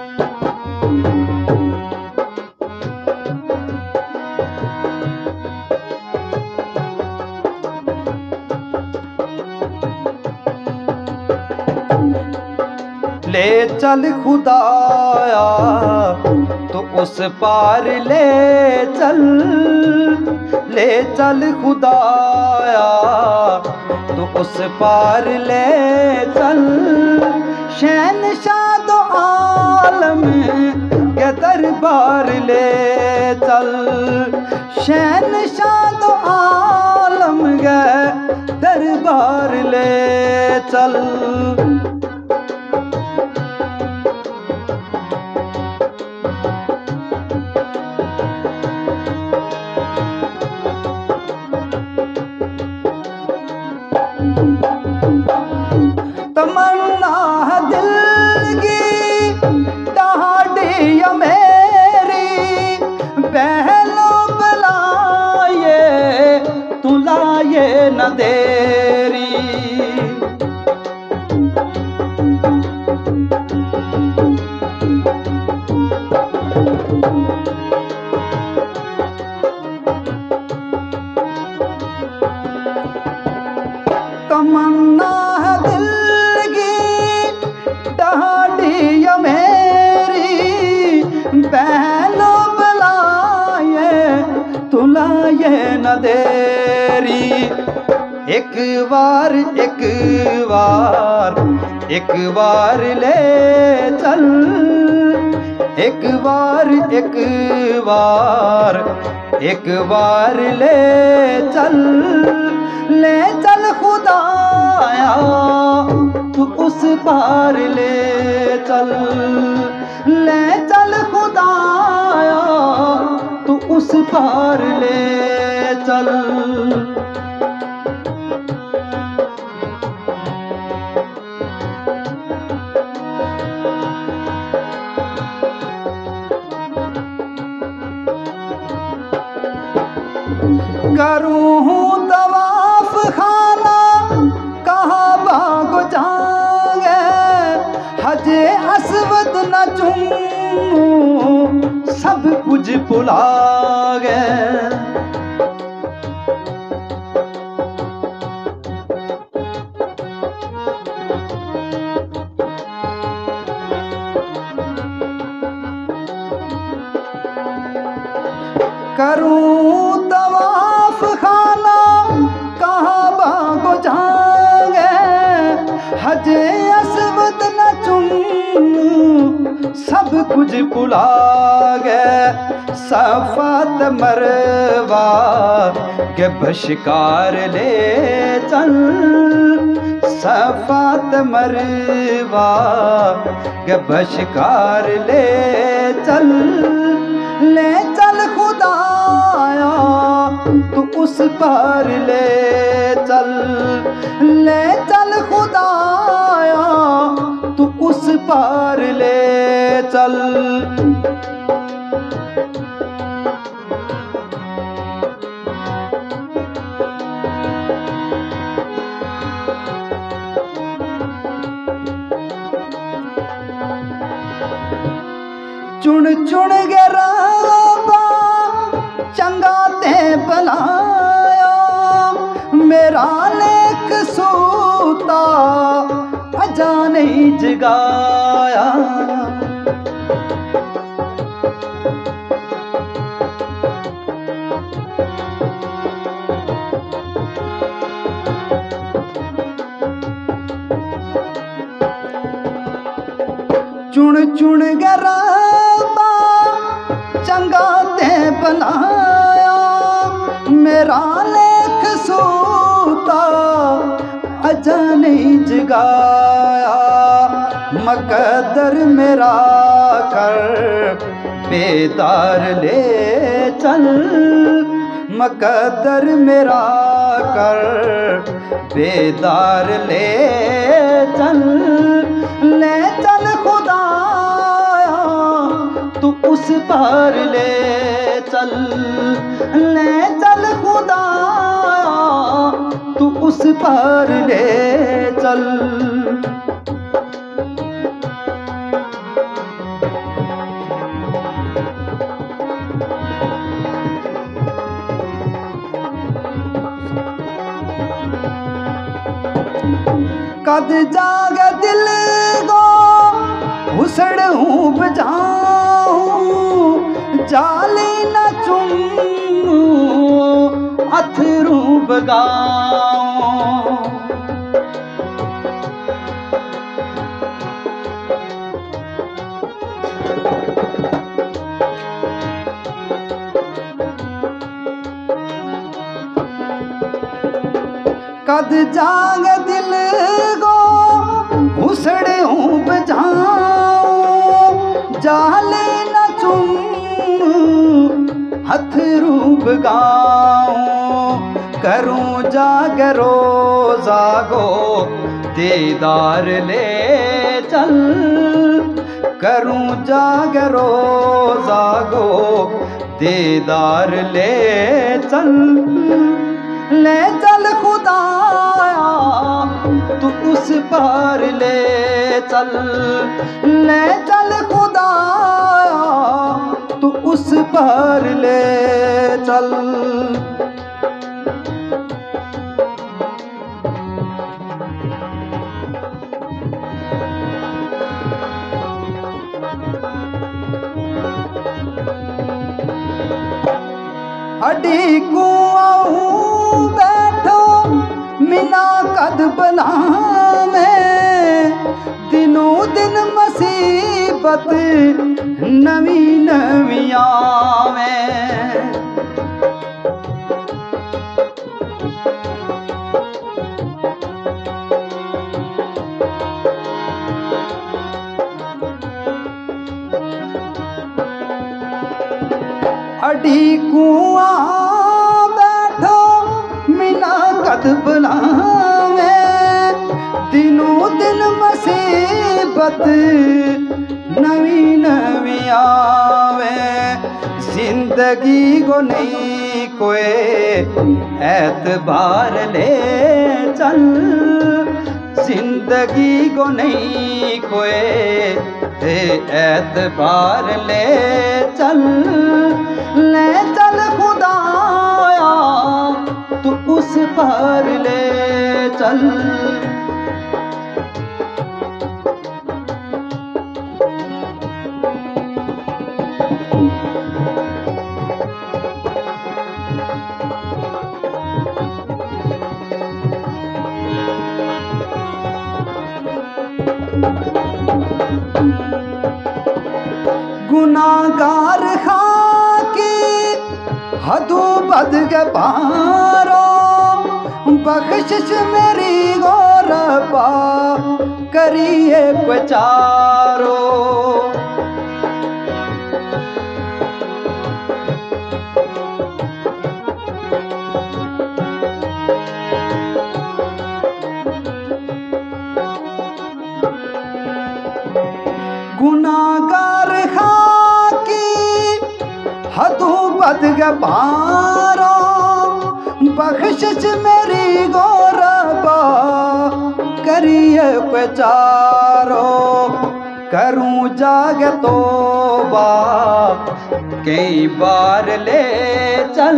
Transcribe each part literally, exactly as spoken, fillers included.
ले चल खुदाया तो उस पार ले चल, ले चल खुदाया तो उस पार ले चल। शहंशाह दो आलम के दरबार ले चल, शहंशाह दो आलम के दरबार ले चल। तमन्ना है दिल की दहाड़ी मेरी, पहलो बुलाए तू लाए न देरी। तमन्ना है दिल की दहाड़ी मेरी, पहलो बुलाए तू लाए न देरी। एक बार एक बार एक बार ले चल, एक बार एक बार एक बार ले चल। ले चल खुदाया तू उस पार ले चल, ले चल खुदाया तू उस पार ले चल। करूँ तवाफ खाना कहाँ भाग जाएंगे, हजे अस्वद न चूमूं सब कुछ भुला गए। करूँ तवाफ खाना कहाँ भागो जाएंगे, हजे अस्वद न चूमूं सब कुछ भुला गए। सफात मरवा के बशकार ले चल, सफात मरवा के बशकार ले चल। ले चल खुदाया तू उस पार ले चल, ले चल खुदाया तू उस पार ले चल। चुन चुन के राबा चंगा ते बनाया, मेरा लेख सूता अजा नहीं जगाया। चुन चुन के राबा चंगा ते बनाया, मेरा लेख सूता अजा नहीं जगाया। मकदर मेरा कर बेदार ले चल, मकदर मेरा कर बेदार ले चल। ले चल खुदाया तू उस पार ले चल, ले चल खुदाया तू उस पार ले चल। कद जाग दिल गो हुसड़ हूँ बजाऊं जाले न चुमूं अथरू बगाऊं। कद जाग दिल गो हुसड़े हूँ बजाऊं जाले न चुमूं हथरू बगाऊं। करूं जागरो जागो दीदार ले चल करूं जागरो जागो दीदार ले चल। ले चल खुदाया तू उस पार ले चल ले चल खुदाया तू उस पार ले चल। अडी कुआं बैठो मिना कद बना में दिनों दिन मुसीबत नवी नविया में। अडी कुआं बैठो मिना कद बुलावे दिनों दिन मुसीबत नवी नवी आवे। जिंदगी को नहीं कोई एतबार ले चल जिंदगी को नहीं कोई एतबार ले चल। ले चल खुदाया तू उस पार ले चल। गुनाहगार खाकी हदू बद के पारो बख्शिश मेरी गौरबा करिए पचारो। गुनाहगार खाकी हदू बद पारो बख्शिश मेरी गौरबा करिए पचारो। करूं जाग तोबा कई बार ले चल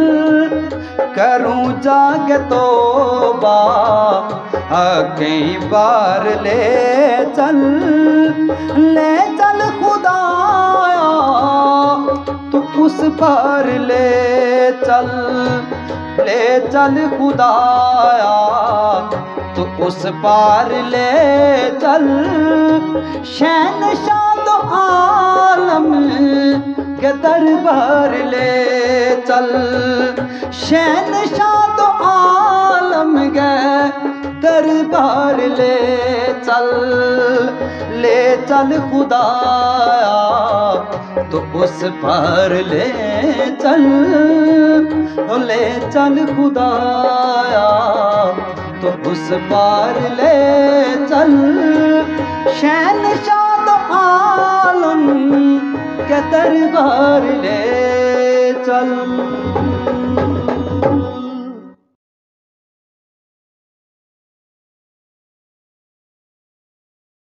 करूं जाग तोबा कई बार ले चल। ले चल खुदाया तू उस पार ले चल ले चल खुदाया तू उस पार ले चल। शहनशाह तो आलम के दरबार ले चल शहनशाह तो आलम के दरबार ले चल। ले चल खुदाया तो उस पार ले चल ले चल खुदाया तो उस पार ले चल। शहनशाह तो आलम के दरबार ले चल।